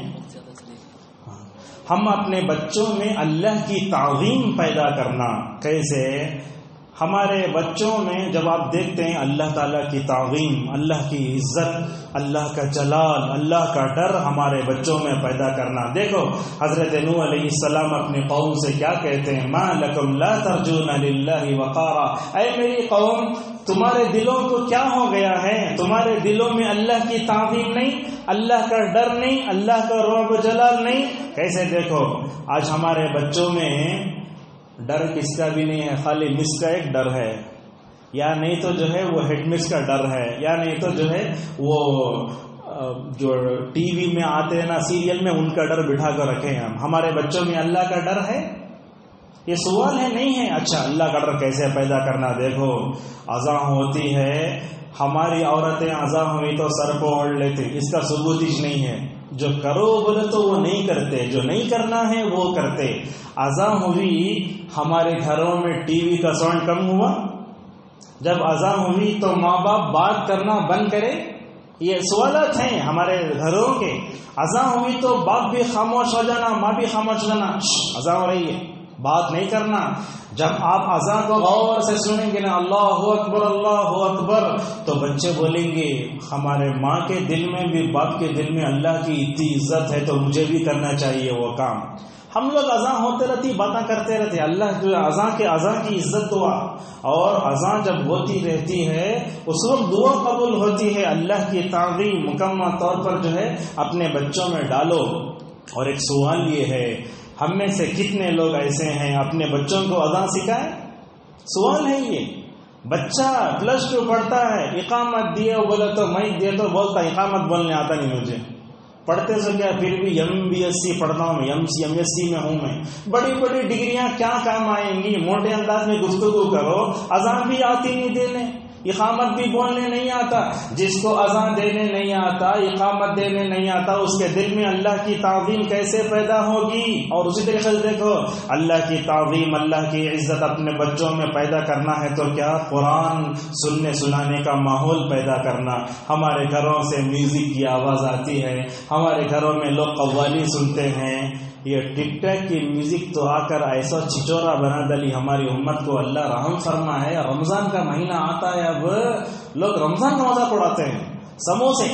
ہم اپنے بچوں میں اللہ کی تعظیم پیدا کرنا. کیسے؟ ہمارے بچوں میں جب آپ دیکھتے ہیں اللہ تعالیٰ کی تعظیم, اللہ کی عزت, اللہ کا جلال, اللہ کا ڈر ہمارے بچوں میں پیدا کرنا. دیکھو حضرت نوح علیہ السلام اپنے قوم سے کیا کہتے ہیں, ما لکم لا ترجون للہ وقارا, اے میری قوم تمہارے دلوں کو کیا ہو گیا ہے, تمہارے دلوں میں اللہ کی تعظیم نہیں, اللہ کا ڈر نہیں, اللہ کا رعب و جلال نہیں. کیسے؟ دیکھو آج ہمارے بچوں میں ڈر کس کا بھی نہیں ہے, خالی مس کا ایک ڈر ہے, یا نہیں تو جو ہے وہ ہیڈ مس کا ڈر ہے, یا نہیں تو جو ہے وہ جو ٹی وی میں آتے ہیں نا سیریل میں ان کا ڈر بٹھا کر رکھے ہیں. ہم ہمارے بچوں میں اللہ کا ڈر ہے؟ یہ سوال ہے, نہیں ہے. اچھا اللہ کا ڈر کیسے پیدا کرنا؟ دیکھو اذان ہوتی ہے, ہماری عورتیں اذان ہوئی تو سر کو اوڑھ لیتے, اس کا ثبوت ہی نہیں ہے. جو کرو بولے تو وہ نہیں کرتے, جو نہیں کرنا ہے وہ کرتے. اذان ہوئی, ہمارے گھروں میں ٹی وی کا ساؤنڈ کم ہوا. جب اذان ہوئی تو ماں باپ بات کرنا بند کرے. یہ سوالات ہیں ہمارے گھروں کے. اذان ہوئی تو باپ بھی خاموش ہو جانا, ماں بھی خاموش ہو جانا, اذان ہو رہی ہے, بات نہیں کرنا. جب آپ اذان کو غور سے سنیں گے نا, اللہ اکبر اللہ اکبر, تو بچے بولیں گے ہمارے ماں کے دل میں بھی باپ کے دل میں اللہ کی اتنی عزت ہے تو مجھے بھی کرنا چاہیے وہ کام. ہم لوگ اذان ہوتے رہتی باتیں کرتے رہتے, اللہ جو اذان کے اذان کی عزت دعا, اور اذان جب ہوتی رہتی ہے اس وقت دعا قبول ہوتی ہے. اللہ کی تعظیم مکمل طور پر جو ہے اپنے بچوں میں ڈالو. اور ایک سوال یہ ہے, ہم میں سے کتنے لوگ ایسے ہیں اپنے بچوں کو اذان سکھائیں؟ سوال ہے یہ. بچہ پلس ٹو پڑھتا ہے, اقامت دیے بولے تو میں دے تو بولتا اقامت بولنے آتا نہیں مجھے. پڑھتے سے کیا, پھر بھی ایم بی ایس سی پڑھتا ہوں میں, M C M S C میں ہوں میں. بڑی بڑی ڈگریاں کیا کام آئیں گی؟ موٹے انداز میں گفتگو کرو, اذان بھی آتی نہیں دینے, اقامت بھی بولنے نہیں آتا. جس کو اذان دینے نہیں آتا, اقامت دینے نہیں آتا, اس کے دل میں اللہ کی تعظیم کیسے پیدا ہوگی؟ اور اسی طریقے سے دیکھو, اللہ کی تعظیم, اللہ کی عزت اپنے بچوں میں پیدا کرنا ہے تو کیا, قرآن سننے سنانے کا ماحول پیدا کرنا. ہمارے گھروں سے میوزک کی آواز آتی ہے, ہمارے گھروں میں لوگ قوالی سنتے ہیں. یہ ٹک ٹاک کی میوزک تو آ کر ایسا چھچورا بنا ڈالی ہماری امت کو, اللہ رحم فرما ہے. رمضان کا مہینہ آتا ہے, اب لوگ رمضان کا مزاق اڑاتے ہیں. سموسے,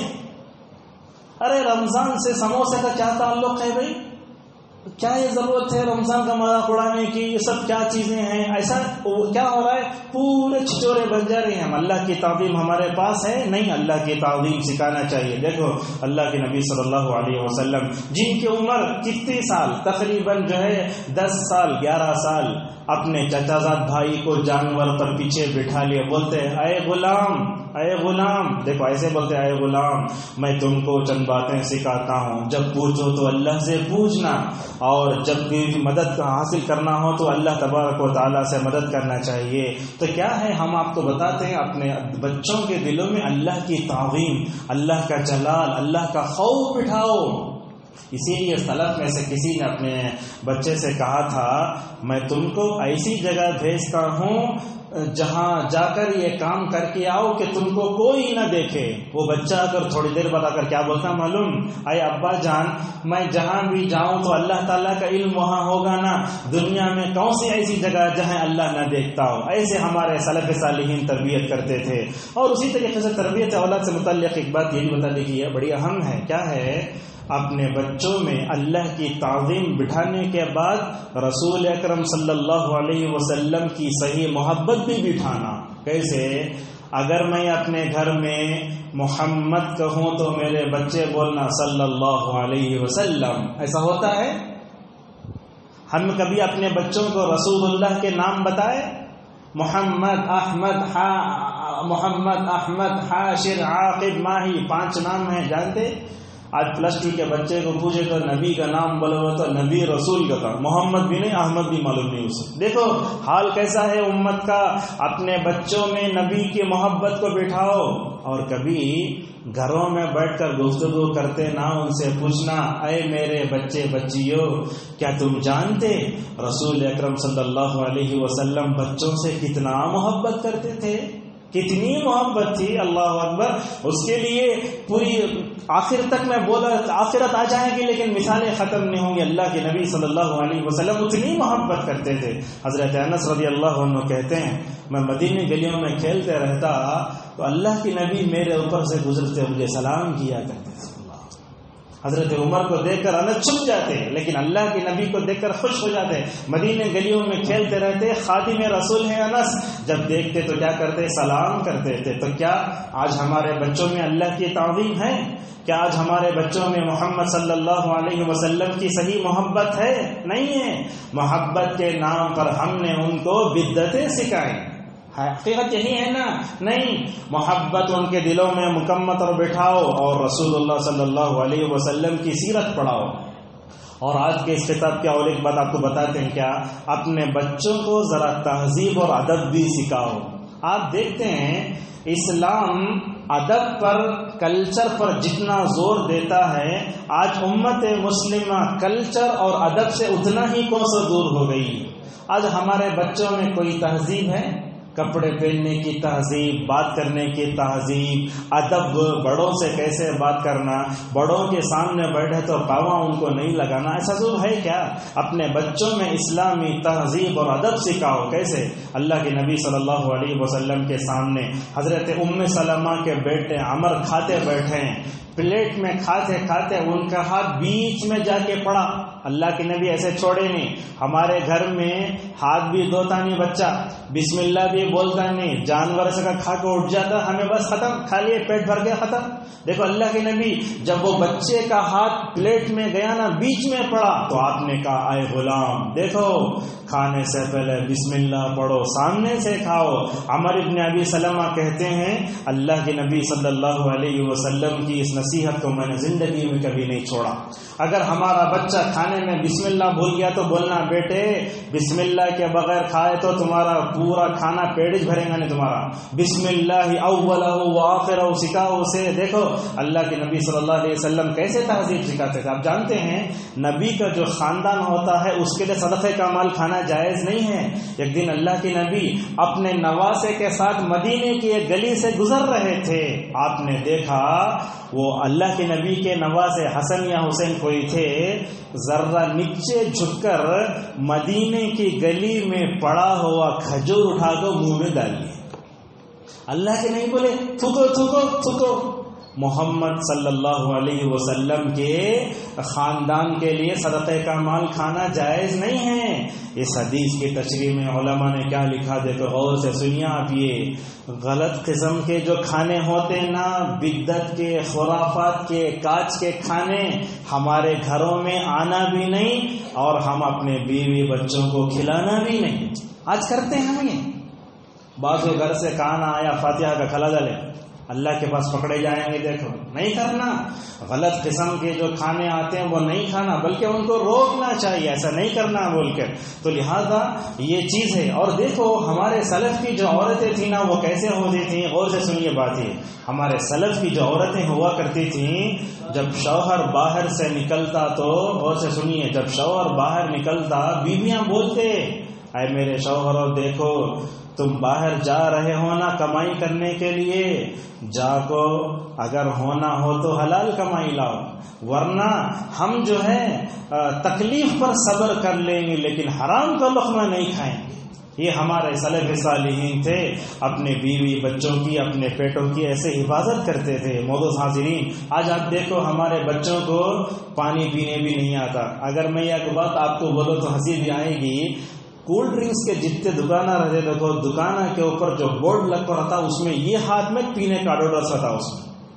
ارے رمضان سے سموسے کا کیا تعلق ہے بھائی؟ کیا یہ ضرورت ہے رمضان کا مذاق اڑانے کی؟ یہ سب کیا چیزیں ہیں؟ ایسا کیا ہو رہا ہے؟ پورے چھچورے بن جا رہے ہیں. ہم اللہ کی تعظیم ہمارے پاس ہے نہیں, اللہ کی تعظیم سکھانا چاہیے. دیکھو اللہ کے نبی صلی اللہ علیہ وسلم جن کی عمر کتنی سال, تقریباً جو ہے دس سال گیارہ سال, اپنے چچا زاد بھائی کو جانور پر پیچھے بٹھا لیے, بولتے ہیں اے غلام اے غلام, دیکھو ایسے بولتے اے غلام میں تم کو چند باتیں سکھاتا ہوں, جب پوچھو تو اللہ سے پوچھنا, اور جب بھی مدد حاصل کرنا ہو تو اللہ تبارک و تعالیٰ سے مدد کرنا چاہیے. تو کیا ہے، ہم آپ کو بتاتے ہیں اپنے بچوں کے دلوں میں اللہ کی تعظیم، اللہ کا جلال، اللہ کا خوف بٹھاؤ. اسی لیے سلف میں سے کسی نے اپنے بچے سے کہا تھا، میں تم کو ایسی جگہ بھیجتا ہوں جہاں جا کر یہ کام کر کے آؤ کہ تم کو کوئی نہ دیکھے. وہ بچہ اگر تھوڑی دیر بعد آ کر کیا بولتا معلوم، اے ابا جان میں جہاں بھی جاؤں تو اللہ تعالیٰ کا علم وہاں ہوگا نا، دنیا میں کون سی ایسی جگہ جہاں اللہ نہ دیکھتا ہو. ایسے ہمارے سلف صالحین تربیت کرتے تھے. اور اسی طریقے سے تربیت اولاد سے متعلق ایک بات یہ بھی بتا دیجیے، بڑی اہم ہے. کیا ہے؟ اپنے بچوں میں اللہ کی تعظیم بٹھانے کے بعد رسول اکرم صلی اللہ علیہ وسلم کی صحیح محبت بھی بٹھانا. کیسے؟ اگر میں اپنے گھر میں محمد کہوں تو میرے بچے بولنا صلی اللہ علیہ وسلم. ایسا ہوتا ہے؟ ہم کبھی اپنے بچوں کو رسول اللہ کے نام بتائے؟ محمد، احمد، ہا محمد احمد حاشر عاقب ماہی، پانچ نام ہیں جانتے؟ آج پلس ٹو کے بچے کو پوچھے تو نبی کا نام بولو تو نبی رسول کا تھا، محمد بھی نہیں، احمد بھی معلوم نہیں اسے. دیکھو حال کیسا ہے امت کا. اپنے بچوں میں نبی کی محبت کو بٹھاؤ. اور کبھی گھروں میں بیٹھ کر گفتگو کرتے نہ ان سے پوچھنا، اے میرے بچے بچیوں کیا تم جانتے رسول اکرم صلی اللہ علیہ وسلم بچوں سے کتنا محبت کرتے تھے، کتنی محبت تھی. اللہ اکبر. اس کے لیے پوری آخر تک میں بولا آخرت آ جائے گی لیکن مثالیں ختم نہیں ہوں گی. اللہ کے نبی صلی اللہ علیہ وسلم اتنی محبت کرتے تھے. حضرت انس رضی اللہ عنہ کہتے ہیں، میں مدینے گلیوں میں کھیلتے رہتا تو اللہ کے نبی میرے اوپر سے گزرتے مجھے سلام کیا کرتے تھے. حضرت عمر کو دیکھ کر انس چھپ جاتے لیکن اللہ کے نبی کو دیکھ کر خوش ہو جاتے. مدینے گلیوں میں کھیلتے رہتے، خادم رسول ہیں انس، جب دیکھتے تو کیا کرتے؟ سلام کرتے تھے. تو کیا آج ہمارے بچوں میں اللہ کی تعظیم ہے؟ کیا آج ہمارے بچوں میں محمد صلی اللہ علیہ وسلم کی صحیح محبت ہے؟ نہیں ہے. محبت کے نام پر ہم نے ان کو بدعتیں سکھائیں. حقیقت یہی ہے نا؟ نہیں. محبت ان کے دلوں میں مکمل اور بٹھاؤ اور رسول اللہ صلی اللہ علیہ وسلم کی سیرت پڑھاؤ. اور آج کے اس خطاب کے اور ایک بات آپ کو بتاتے ہیں، کیا اپنے بچوں کو ذرا تہذیب اور ادب بھی سکھاؤ. آپ دیکھتے ہیں اسلام ادب پر، کلچر پر جتنا زور دیتا ہے، آج امت مسلمہ کلچر اور ادب سے اتنا ہی کوسوں دور ہو گئی. آج ہمارے بچوں میں کوئی تہذیب ہے؟ کپڑے پہننے کی تہذیب، بات کرنے کی تہذیب، ادب، بڑوں سے کیسے بات کرنا، بڑوں کے سامنے بیٹھے تو پاوا ان کو نہیں لگانا، ایسا ضرور ہے کیا؟ اپنے بچوں میں اسلامی تہذیب اور ادب سکھاؤ. کیسے؟ اللہ کے نبی صلی اللہ علیہ وسلم کے سامنے حضرت ام سلمہ کے بیٹے عمر کھاتے بیٹھے ہیں، پلیٹ میں کھاتے کھاتے ان کا ہاتھ بیچ میں جا کے پڑا. اللہ کے نبی ایسے چھوڑے نہیں. ہمارے گھر میں ہاتھ بھی دھوتا نہیں بچہ، بسم اللہ بھی بولتا نہیں، جانور سے کا کھا کے اٹھ جاتا، ہمیں بس ختم، کھا لیے پیٹ بھر گیا ختم. دیکھو اللہ کے نبی جب وہ بچے کا ہاتھ پلیٹ میں گیا نا، بیچ میں پڑا، تو آپ نے کہا اے غلام دیکھو کھانے سے پہلے بسم اللہ پڑھو، سامنے سے کھاؤ. عمر ابن ابی سلمہ کہتے ہیں اللہ کے نبی صلی اللہ علیہ وسلم کی اس نصیحت کو میں نے زندگی میں کبھی نہیں چھوڑا. اگر ہمارا بچہ کھانے میں بسم اللہ بھول گیا تو بولنا بیٹے بسم اللہ کے بغیر کھائے تو تمہارا پورا کھانا پیٹ بھرے گا نہیں تمہارا. بسم اللہ اولہ و آخرہ سکھاؤ اسے. دیکھو اللہ کے نبی صلی اللہ علیہ وسلم کیسے تہذیب سکھاتے تھے. آپ جانتے ہیں نبی کا جو خاندان ہوتا ہے اس کے لیے صدقہ کا مال کھانا جائز نہیں ہے. ایک دن اللہ کے نبی اپنے نواسے کے ساتھ مدینے کی ایک گلی سے گزر رہے تھے. آپ نے دیکھا وہ اللہ کے نبی کے نواسے حسن یا حسین کوئی تھے، ذرہ نیچے جھک کر مدینے کی گلی میں پڑا ہوا کھجور اٹھا کر منہ میں ڈال لیے. اللہ کے نہیں بولے تھوکو تھوکو تھوکو. محمد صلی اللہ علیہ وسلم کے خاندان کے لیے صدقہ کا مال کھانا جائز نہیں ہے. اس حدیث کی تشریح میں علماء نے کیا لکھا دیکھو غور سے سنیے آپ. یہ غلط قسم کے جو کھانے ہوتے نا، بدعت کے، خرافات کے، کاچ کے کھانے ہمارے گھروں میں آنا بھی نہیں اور ہم اپنے بیوی بچوں کو کھلانا بھی نہیں. آج کرتے ہیں ہم یہ. بعض گھر سے کھانا آیا فاتحہ کا کھلا ڈالے، اللہ کے پاس پکڑے جائیں گے. دیکھو نہیں کرنا, غلط قسم کے جو کھانے آتے ہیں وہ نہیں کھانا, بلکہ ان کو روکنا چاہیے, ایسا نہیں کرنا بول کر. تو لہذا یہ چیز ہے. اور دیکھو ہمارے سلف کی جو عورتیں تھیں نا وہ کیسے ہوتی تھیں, غور سے سنیے بات. یہ ہمارے سلف کی جو عورتیں ہوا کرتی تھیں, جب شوہر باہر سے نکلتا تو غور سے سنیے, جب شوہر باہر نکلتا بیویاں بولتے, اے میرے شوہر دیکھو تم باہر جا رہے ہو نا کمائی کرنے کے لیے, جا کو اگر ہونا ہو تو حلال کمائی لاؤ, ورنہ ہم جو ہے تکلیف پر صبر کر لیں گے لیکن حرام کا لقمہ نہیں کھائیں گے. یہ ہمارے سلف صالحین تھے, اپنے بیوی بچوں کی اپنے پیٹوں کی ایسے حفاظت کرتے تھے. معزز حاضرین, آج آپ دیکھو ہمارے بچوں کو پانی پینے بھی نہیں آتا. اگر میں یہ بات آپ کو بولوں تو ہنسی بھی آئے گی. کولڈ ڈرنکس کے جتنے دکانہ رہتے دیکھو, دکانہ کے اوپر جو بورڈ لگ کر رہتا اس میں یہ ہاتھ میں پینے کا ڈوڈس رہتا, اس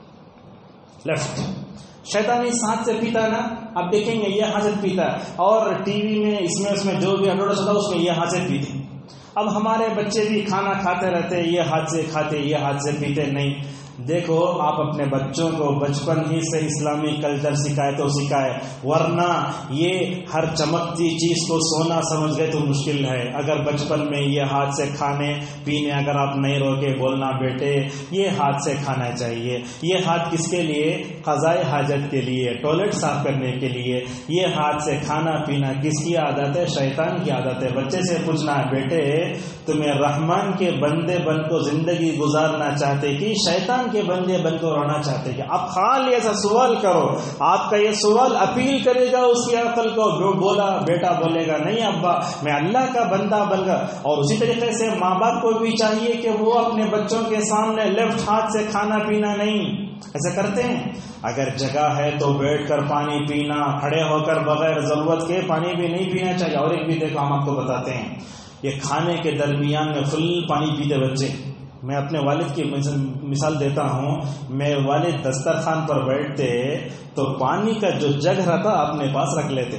میں لیفٹ شیطانی ہاتھ سے پیتا نا, آپ دیکھیں گے یہ ہاتھ سے پیتا, اور ٹی وی میں اس میں اس میں جو بھی ڈوڈس ہوتا اس میں یہ ہاتھ سے پیتے. اب ہمارے بچے بھی کھانا کھاتے رہتے, یہ ہاتھ سے کھاتے یہ ہاتھ سے پیتے. نہیں, دیکھو آپ اپنے بچوں کو بچپن ہی سے اسلامی کلچر سکھائے تو سکھائے, ورنہ یہ ہر چمکتی چیز کو سونا سمجھ گئے تو مشکل ہے. اگر بچپن میں یہ ہاتھ سے کھانے پینے اگر آپ نہیں روکے, بولنا بیٹے یہ ہاتھ سے کھانا چاہیے, یہ ہاتھ کس کے لیے, قضائے حاجت کے لیے, ٹوائلٹ صاف کرنے کے لیے. یہ ہاتھ سے کھانا پینا کس کی عادت ہے, شیطان کی عادت ہے. بچے سے پوچھنا ہے بیٹے تمہیں رحمان کے بندے بن کو زندگی گزارنا چاہتے کہ شیطان کے بندے بن کو رہنا چاہتے کہ آپ خالی ایسا سوال کرو. آپ کا یہ سوال اپیل کرے گا اس کی عقل کو. جو بولا بیٹا بولے گا نہیں ابا میں اللہ کا بندہ بن گا. اور اسی طریقے سے ماں باپ کو بھی چاہیے کہ وہ اپنے بچوں کے سامنے لیفٹ ہاتھ سے کھانا پینا نہیں ایسا کرتے ہیں. اگر جگہ ہے تو بیٹھ کر پانی پینا, کھڑے ہو کر بغیر ضرورت کے پانی بھی نہیں پینا چاہیے. اور ایک بھی دیکھو ہم آپ کو بتاتے ہیں, یہ کھانے کے درمیان میں فل پانی پیتے بچے. میں اپنے والد کی مثال دیتا ہوں. میرے والد دسترخوان پر بیٹھتے تو پانی کا جو جگ رہتا اپنے پاس رکھ لیتے.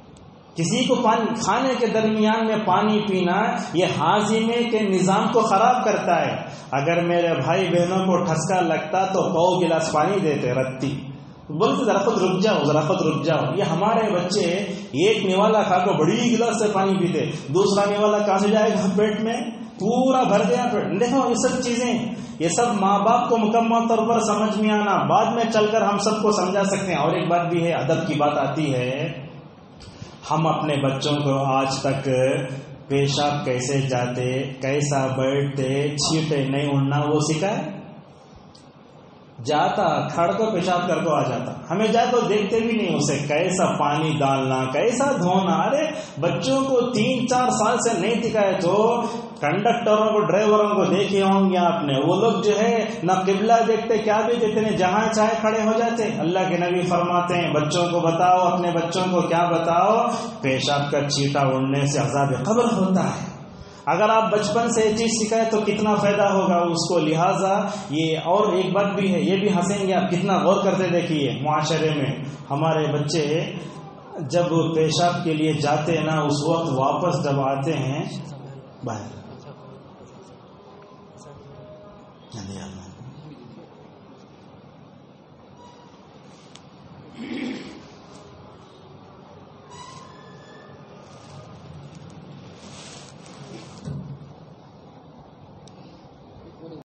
کسی کو پانی کھانے کے درمیان میں پانی پینا یہ ہاضمے کے نظام کو خراب کرتا ہے. اگر میرے بھائی بہنوں کو ٹھسکا لگتا تو پاؤ گلاس پانی دیتے رتی, بولتے ذرا خود رک جاؤ ذرا خود رک جاؤ. یہ ہمارے بچے ایک نوالا کھا کو بڑی گلاس سے پانی پیتے, دوسرا نوالا کہاں سے جائے گا پیٹ میں, پورا بھر گیا پیٹ. دیکھو یہ سب چیزیں یہ سب ماں باپ کو مکمل طور پر سمجھ میں آنا, بعد میں چل کر ہم سب کو سمجھا سکتے ہیں. اور ایک بات بھی ہے, ادب کی بات آتی ہے. ہم اپنے بچوں کو آج تک پیشاب کیسے جاتے, کیسا بیٹھتے, چھینٹے نہیں اڑنا وہ سکھائے. جاتا کھڑ کو پیشاب کر کو آ جاتا, ہمیں جا تو دیکھتے بھی نہیں اسے کیسا پانی ڈالنا کیسا دھونا. ارے بچوں کو تین چار سال سے نہیں دکھائے تو کنڈکٹروں کو ڈرائیوروں کو دیکھے ہوں گے آپ نے, وہ لوگ جو ہے نہ قبلہ دیکھتے کیا بھی دیکھتے نہیں, جہاں چاہے کھڑے ہو جاتے. اللہ کے نبی فرماتے ہیں بچوں کو بتاؤ, اپنے بچوں کو کیا بتاؤ, پیشاب کا چھینٹا اڑنے سے عذاب قبر ہوتا ہے. اگر آپ بچپن سے یہ چیز سکھائے تو کتنا فائدہ ہوگا اس کو. لہٰذا یہ اور ایک بات بھی ہے, یہ بھی ہنسیں گے آپ, کتنا غور کرتے دیکھیے معاشرے میں ہمارے بچے جب پیشاب کے لیے جاتے ہیں نا اس وقت واپس جب آتے ہیں باہر